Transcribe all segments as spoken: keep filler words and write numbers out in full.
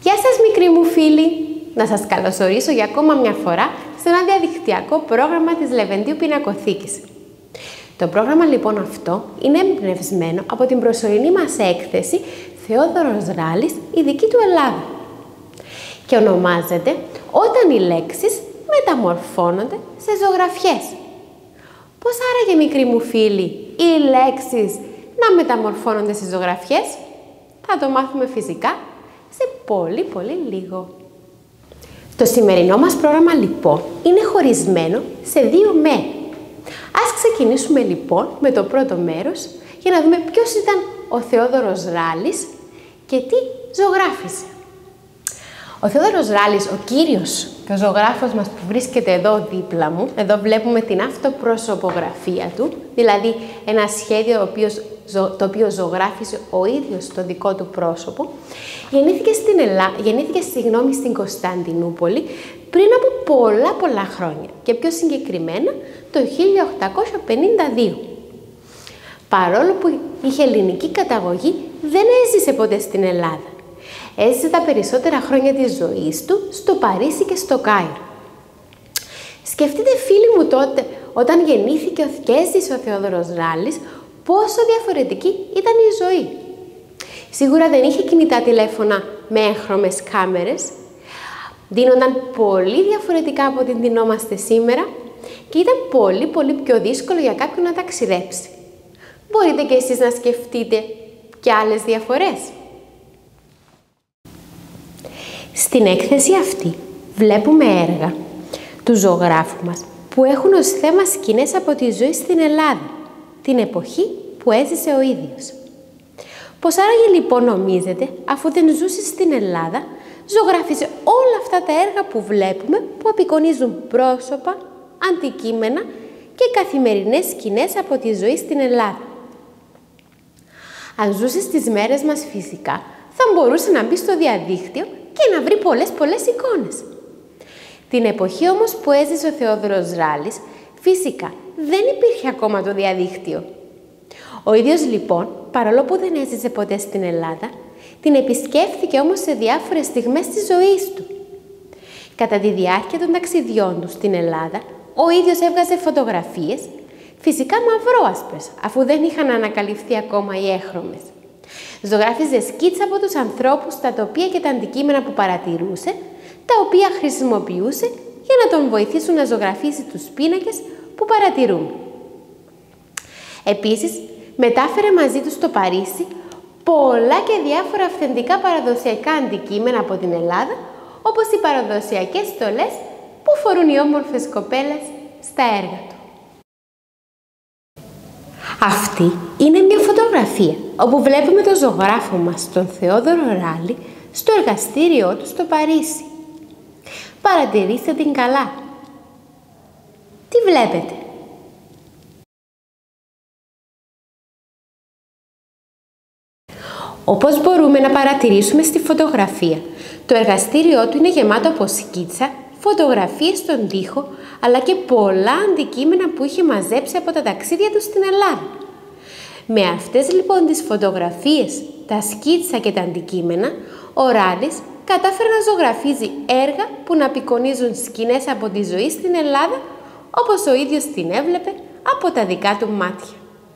Γεια σας μικροί μου φίλοι! Να σας καλωσορίσω για ακόμα μια φορά σε ένα διαδικτυακό πρόγραμμα της Λεβεντίου Πινακοθήκης. Το πρόγραμμα λοιπόν αυτό είναι εμπνευσμένο από την προσωρινή μας έκθεση Θεόδωρος Ράλης, η δική του Ελλάδα. Και ονομάζεται «Όταν οι λέξεις μεταμορφώνονται σε ζωγραφιές». Πώς άραγε μικροί μου φίλοι οι λέξεις να μεταμορφώνονται σε ζωγραφιές? Θα το μάθουμε φυσικά σε πολύ πολύ λίγο. Το σημερινό μας πρόγραμμα λοιπόν είναι χωρισμένο σε δύο μέρη. Ας ξεκινήσουμε λοιπόν με το πρώτο μέρος για να δούμε ποιος ήταν ο Θεόδωρος Ράλης και τι ζωγράφιζε. Ο Θεόδωρος Ράλης, ο κύριος και ο ζωγράφος μας που βρίσκεται εδώ δίπλα μου, εδώ βλέπουμε την αυτοπροσωπογραφία του, δηλαδή ένα σχέδιο το οποίο ζωγράφιζε ο ίδιος το δικό του πρόσωπο, γεννήθηκε στην, Ελλάδα, γεννήθηκε, συγγνώμη, στην Κωνσταντινούπολη πριν από πολλά πολλά χρόνια και πιο συγκεκριμένα το χίλια οκτακόσια πενήντα δύο. Παρόλο που είχε ελληνική καταγωγή, δεν έζησε ποτέ στην Ελλάδα. Έζησε τα περισσότερα χρόνια της ζωής του στο Παρίσι και στο Κάιρο. Σκεφτείτε φίλοι μου τότε, όταν γεννήθηκε και έζησε ο Θεόδωρος Ράλης, πόσο διαφορετική ήταν η ζωή. Σίγουρα δεν είχε κινητά τηλέφωνα με έγχρωμες κάμερες, δίνονταν πολύ διαφορετικά από την δινόμαστε σήμερα και ήταν πολύ πολύ πιο δύσκολο για κάποιον να ταξιδέψει. Μπορείτε και εσείς να σκεφτείτε και άλλες διαφορές. Στην έκθεση αυτή βλέπουμε έργα του ζωγράφου μας που έχουν ως θέμα σκηνές από τη ζωή στην Ελλάδα, την εποχή που έζησε ο ίδιος. Πώς άραγε λοιπόν νομίζετε, αφού δεν ζούσε στην Ελλάδα, ζωγράφιζε όλα αυτά τα έργα που βλέπουμε που απεικονίζουν πρόσωπα, αντικείμενα και καθημερινές σκηνές από τη ζωή στην Ελλάδα. Αν ζούσε στις μέρες μας φυσικά, θα μπορούσε να μπει στο διαδίκτυο και να βρει πολλές πολλές εικόνες. Την εποχή όμως που έζησε ο Θεόδωρος Ράλης, φυσικά δεν υπήρχε ακόμα το διαδίκτυο. Ο ίδιος λοιπόν, παρόλο που δεν έζησε ποτέ στην Ελλάδα, την επισκέφθηκε όμως σε διάφορες στιγμές της ζωής του. Κατά τη διάρκεια των ταξιδιών του στην Ελλάδα, ο ίδιος έβγαζε φωτογραφίες, φυσικά μαυρόασπρες, αφού δεν είχαν ανακαλυφθεί ακόμα οι έγχρωμες. Ζωγράφιζε σκίτσα από τους ανθρώπους, τα τοπία και τα αντικείμενα που παρατηρούσε, τα οποία χρησιμοποιούσε για να τον βοηθήσουν να ζωγραφίσει τους πίνακες που παρατηρούν. Επίσης, μετάφερε μαζί του στο Παρίσι πολλά και διάφορα αυθεντικά παραδοσιακά αντικείμενα από την Ελλάδα, όπως οι παραδοσιακές στολές που φορούν οι όμορφες κοπέλες στα έργα του. Αυτή είναι μια φωτογραφία όπου βλέπουμε τον ζωγράφο μας, τον Θεόδωρο Ράλη, στο εργαστήριό του στο Παρίσι. Παρατηρήστε την καλά. Τι βλέπετε? Όπως μπορούμε να παρατηρήσουμε στη φωτογραφία, το εργαστήριό του είναι γεμάτο από σκίτσα, φωτογραφίες στον τοίχο, αλλά και πολλά αντικείμενα που είχε μαζέψει από τα ταξίδια του στην Ελλάδα. Με αυτές λοιπόν τις φωτογραφίες, τα σκίτσα και τα αντικείμενα, ο Ράλης κατάφερε να ζωγραφίζει έργα που να απεικονίζουν σκηνές από τη ζωή στην Ελλάδα, όπως ο ίδιος την έβλεπε από τα δικά του μάτια.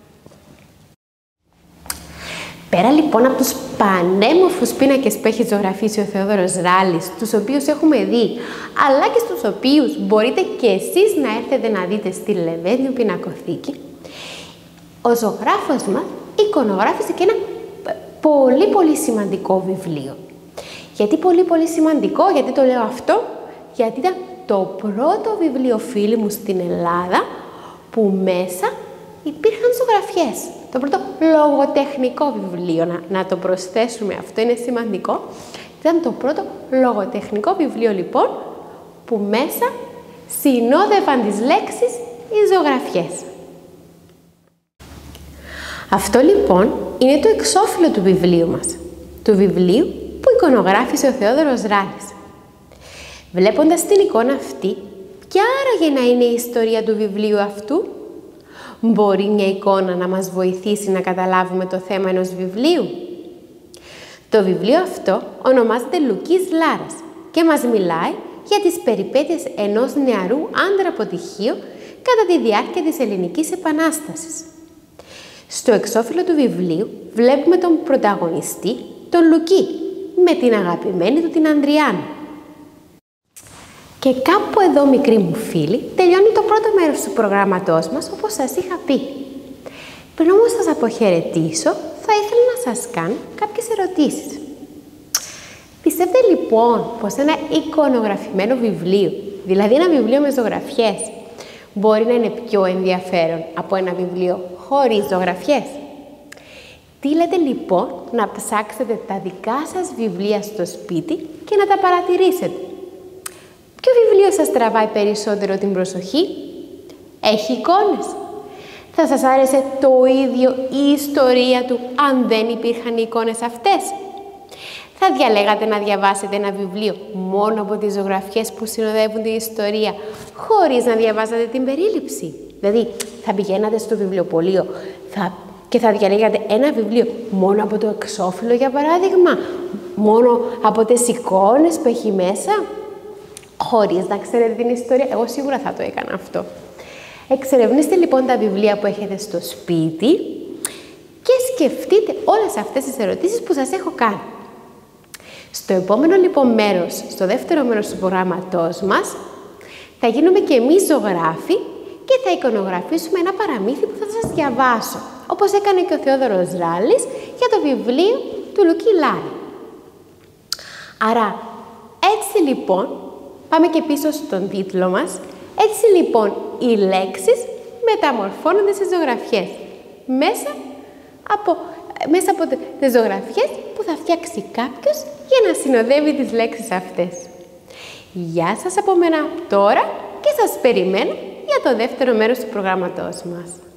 Πέρα λοιπόν από τους πανέμορφους πίνακες που έχει ζωγραφίσει ο Θεόδωρος Ράλης, τους οποίους έχουμε δει, αλλά και στους οποίους μπορείτε και εσείς να έρθετε να δείτε στη Λεβέντιου Πινακοθήκη, ο ζωγράφος μας εικονογράφησε και ένα πολύ πολύ σημαντικό βιβλίο. Γιατί πολύ πολύ σημαντικό, γιατί το λέω αυτό? Γιατί ήταν το πρώτο βιβλίο, φίλοι μου, στην Ελλάδα που μέσα υπήρχαν ζωγραφιές. Το πρώτο λογοτεχνικό βιβλίο, να, να το προσθέσουμε, αυτό είναι σημαντικό. Ήταν το πρώτο λογοτεχνικό βιβλίο λοιπόν που μέσα συνόδευαν τις λέξεις οι ζωγραφιές. Αυτό λοιπόν είναι το εξώφυλλο του βιβλίου μας, του βιβλίου που εικονογράφησε ο Θεόδωρος Ράλης. Βλέποντας την εικόνα αυτή, ποια άραγε να είναι η ιστορία του βιβλίου αυτού? Μπορεί μια εικόνα να μας βοηθήσει να καταλάβουμε το θέμα ενός βιβλίου? Το βιβλίο αυτό ονομάζεται Λουκής Λάρας και μας μιλάει για τις περιπέτειες ενός νεαρού άντρα αποτυχίου κατά τη διάρκεια της Ελληνικής Επανάστασης. Στο εξώφυλλο του βιβλίου βλέπουμε τον πρωταγωνιστή, τον Λουκή, με την αγαπημένη του την Ανδριάννα. Και κάπου εδώ, μικροί μου φίλοι, τελειώνει το πρώτο μέρος του προγράμματός μας, όπως σας είχα πει. Πριν όμως σας αποχαιρετήσω, θα ήθελα να σας κάνω κάποιες ερωτήσεις. Πιστεύετε λοιπόν πως ένα εικονογραφημένο βιβλίο, δηλαδή ένα βιβλίο με ζωγραφιές, μπορεί να είναι πιο ενδιαφέρον από ένα βιβλίο χωρίς ζωγραφιές? Τι λέτε λοιπόν να ψάξετε τα δικά σας βιβλία στο σπίτι και να τα παρατηρήσετε? Ποιο βιβλίο σας τραβάει περισσότερο την προσοχή? Έχει εικόνες? Θα σας άρεσε το ίδιο η ιστορία του αν δεν υπήρχαν οι εικόνες αυτές? Θα διαλέγατε να διαβάσετε ένα βιβλίο μόνο από τις ζωγραφιές που συνοδεύουν την ιστορία, χωρίς να διαβάσετε την περίληψη? Δηλαδή, θα πηγαίνατε στο βιβλιοπωλείο θα... και θα διαλέγατε ένα βιβλίο μόνο από το εξώφυλλο, για παράδειγμα, μόνο από τις εικόνες που έχει μέσα, χωρίς να ξέρετε την ιστορία? Εγώ σίγουρα θα το έκανα αυτό. Εξερευνήστε λοιπόν τα βιβλία που έχετε στο σπίτι και σκεφτείτε όλες αυτές τις ερωτήσεις που σας έχω κάνει. Στο επόμενο λοιπόν μέρος, στο δεύτερο μέρος του προγράμματός μας, θα γίνουμε και εμείς ζωγράφοι και θα εικονογραφήσουμε ένα παραμύθι που θα σας διαβάσω, όπως έκανε και ο Θεόδωρος Ράλης για το βιβλίο του Λουκή Λάρα. Άρα, έτσι λοιπόν, πάμε και πίσω στον τίτλο μας, έτσι λοιπόν οι λέξεις μεταμορφώνονται σε ζωγραφιές, μέσα από, μέσα από τις ζωγραφιές που θα φτιάξει κάποιος για να συνοδεύει τις λέξεις αυτές. Γεια σας από μένα τώρα και σας περιμένω για το δεύτερο μέρος του προγράμματός μας.